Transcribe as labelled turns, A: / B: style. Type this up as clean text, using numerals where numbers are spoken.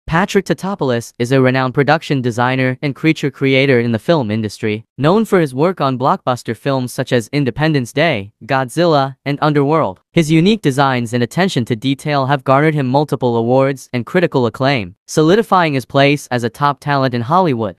A: Patrick Tatopoulos is a renowned production designer and creature creator in the film industry, known for his work on blockbuster films such as Independence Day, Godzilla, and Underworld. His unique designs and attention to detail have garnered him multiple awards and critical acclaim, solidifying his place as a top talent in Hollywood.